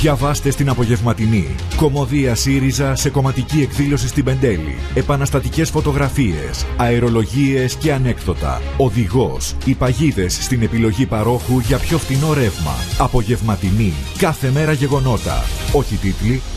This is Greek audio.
Διαβάστε στην απογευματινή. Κωμωδία ΣΥΡΙΖΑ σε κομματική εκδήλωση στην Πεντέλη. Επαναστατικές φωτογραφίες, αερολογίες και ανέκδοτα. Οδηγός. Οι παγίδες στην επιλογή παρόχου για πιο φθηνό ρεύμα. Απογευματινή. Κάθε μέρα γεγονότα. Όχι τίτλοι,